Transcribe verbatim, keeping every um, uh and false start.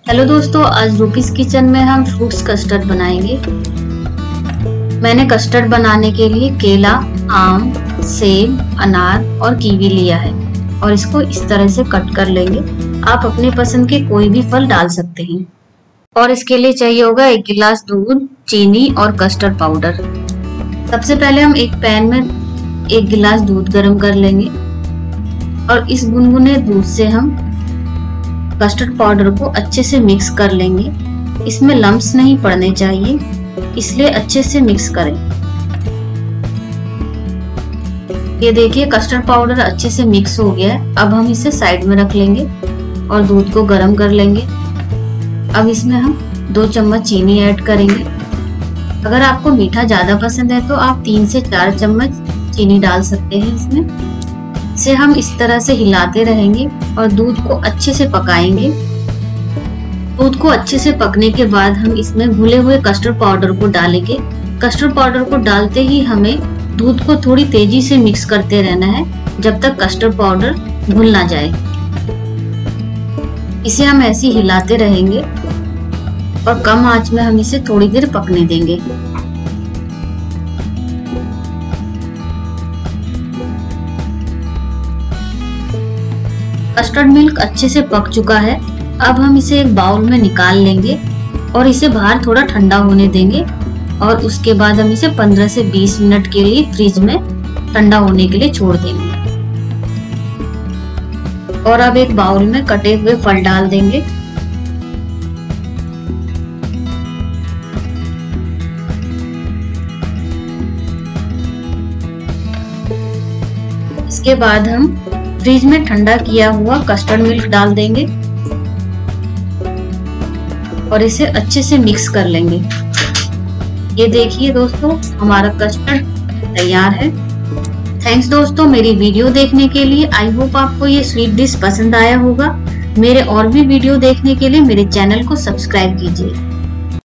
Hello दोस्तों, आज rupees kitchen में हम फ्रूट्स कस्टर्ड बनाएंगे। मैंने कस्टर्ड बनाने के लिए केला, आम, सेब, अनार और कीवी लिया है और इसको इस तरह से कट कर लेंगे। आप अपने पसंद के कोई भी फल डाल सकते हैं। और इसके लिए चाहिए होगा एक गिलास दूध, चीनी और कस्टर्ड पाउडर। सबसे पहले हम एक पैन में एक गिलास दूध गर्म कर लेंगे और इस गुनगुने दूध से हम कस्टर्ड पाउडर को अच्छे से मिक्स कर लेंगे। इसमें लम्प्स नहीं पड़ने चाहिए, इसलिए अच्छे से मिक्स करें। ये देखिए कस्टर्ड पाउडर अच्छे से मिक्स हो गया है। अब हम इसे साइड में रख लेंगे और दूध को गर्म कर लेंगे। अब इसमें हम दो चम्मच चीनी ऐड करेंगे। अगर आपको मीठा ज्यादा पसंद है तो आप तीन से चार चम्मच चीनी डाल सकते हैं इसमें। इसे हम इस तरह से हिलाते रहेंगे और दूध को अच्छे से पकाएंगे। दूध को अच्छे से पकने के बाद हम इसमें घुले हुए कस्टर्ड पाउडर को डालेंगे। कस्टर्ड पाउडर को डालते ही हमें दूध को थोड़ी तेजी से मिक्स करते रहना है जब तक कस्टर्ड पाउडर घुल ना जाए। इसे हम ऐसे ही हिलाते रहेंगे और कम आंच में हम इसे थोड़ी देर पकने देंगे। कस्टर्ड मिल्क अच्छे से पक चुका है। अब हम इसे एक बाउल में निकाल लेंगे और इसे बाहर थोड़ा ठंडा होने देंगे और उसके बाद हम इसे पंद्रह से बीस मिनट के लिए फ्रिज में ठंडा होने के लिए छोड़ देंगे। और अब एक बाउल में कटे हुए फल डाल देंगे। इसके बाद हम फ्रिज में ठंडा किया हुआ कस्टर्ड मिल्क डाल देंगे और इसे अच्छे से मिक्स कर लेंगे। ये देखिए दोस्तों, हमारा कस्टर्ड तैयार है। थैंक्स दोस्तों मेरी वीडियो देखने के लिए। आई होप आपको ये स्वीट डिश पसंद आया होगा। मेरे और भी वीडियो देखने के लिए मेरे चैनल को सब्सक्राइब कीजिए।